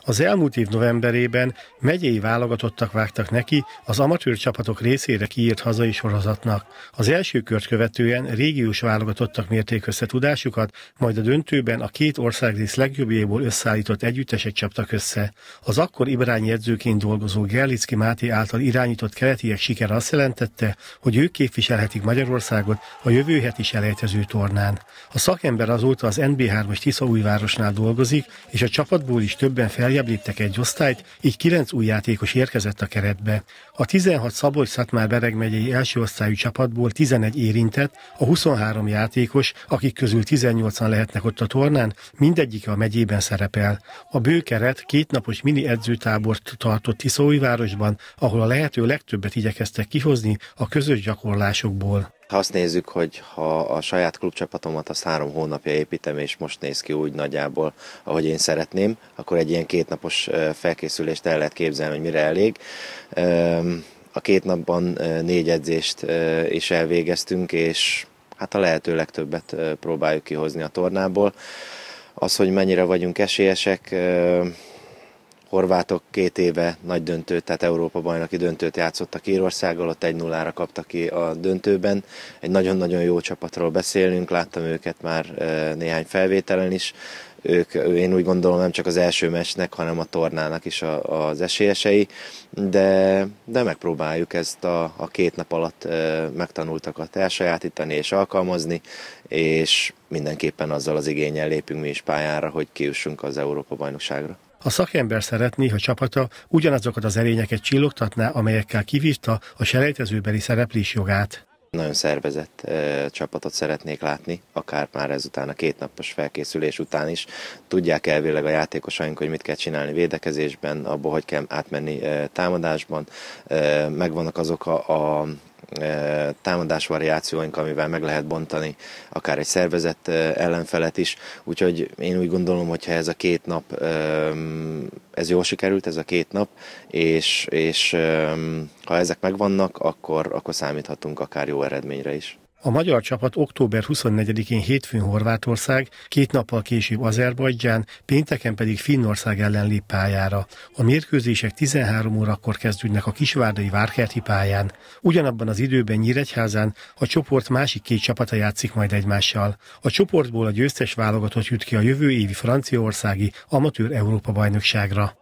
Az elmúlt év novemberében megyei válogatottak vágtak neki az amatőr csapatok részére kiírt hazai sorozatnak. Az első kört követően régiós válogatottak mérték össze tudásukat, majd a döntőben a két országrész legjobbjaiból összeállított együttesek csaptak össze. Az akkor ibrányi edzőként dolgozó Gerlicki Máté által irányított keletiek sikere azt jelentette, hogy ők képviselhetik Magyarországot a jövő heti selejtező tornán. A szakember azóta az NB3-as Tiszaújvárosnál dolgozik, és a csapatból is többen feljebb léptek egy osztályt, így 9 új játékos érkezett a keretbe. A 16 Szabolcs-Szatmár-Bereg megyei első osztályú csapatból 11 érintett, a 23 játékos, akik közül 18-an lehetnek ott a tornán, mindegyike a megyében szerepel. A bő keret 2 napos mini edzőtábort tartott Tiszaújvárosban, ahol a lehető legtöbbet igyekeztek kihozni a közös gyakorlásokból. Ha azt nézzük, hogy ha a saját klubcsapatomat azt 3 hónapja építem, és most néz ki úgy nagyjából, ahogy én szeretném, akkor egy ilyen 2 napos felkészülést el lehet képzelni, hogy mire elég. A 2 napban 4 edzést is elvégeztünk, és hát a lehető legtöbbet próbáljuk kihozni a tornából. Az, hogy mennyire vagyunk esélyesek, horvátok 2 éve nagy döntőt, tehát Európa-bajnoki döntőt játszottak Írországgal, ott 1-0-ra kaptak ki a döntőben. Egy nagyon-nagyon jó csapatról beszélünk, láttam őket már néhány felvételen is. Én úgy gondolom, nem csak az első meccsnek, hanem a tornának is az esélyesei, de megpróbáljuk ezt a 2 nap alatt megtanultakat elsajátítani és alkalmazni, és mindenképpen azzal az igénnyel lépünk mi is pályára, hogy kijussunk az Európa-bajnokságra. A szakember szeretné, ha csapata ugyanazokat az erényeket csillogtatná, amelyekkel kivívta a selejtezőbeli szereplés jogát. Nagyon szervezett csapatot szeretnék látni, akár már ezután a 2 napos felkészülés után is. Tudják elvileg a játékosaink, hogy mit kell csinálni védekezésben, abból, hogy kell átmenni támadásban. Megvannak azok a támadás variációink, amivel meg lehet bontani akár egy szervezett ellenfelet is. Úgyhogy én úgy gondolom, hogy ha ez a 2 nap, ez jól sikerült, ez a 2 nap, és ha ezek megvannak, akkor számíthatunk akár jó eredményre is. A magyar csapat október 24-én hétfőn Horvátország, 2 nappal később Azerbajdzsán, pénteken pedig Finnország ellen lép pályára. A mérkőzések 13 órakor kezdődnek a kisvárdai Várkerti pályán. Ugyanabban az időben Nyíregyházán a csoport másik 2 csapata játszik majd egymással. A csoportból a győztes válogatott jut ki a jövő évi franciaországi amatőr Európa-bajnokságra.